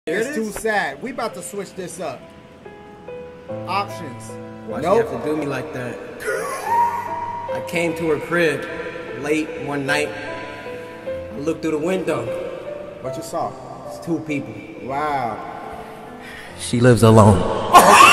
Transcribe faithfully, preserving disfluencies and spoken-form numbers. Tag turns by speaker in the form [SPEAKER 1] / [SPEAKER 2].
[SPEAKER 1] It's too sad. We about to switch this up. Options.
[SPEAKER 2] Why
[SPEAKER 1] nope.
[SPEAKER 2] she have to do me like that? I came to her crib late one night. I looked through the window.
[SPEAKER 1] What you saw?
[SPEAKER 2] It's two people.
[SPEAKER 1] Wow.
[SPEAKER 2] She lives alone.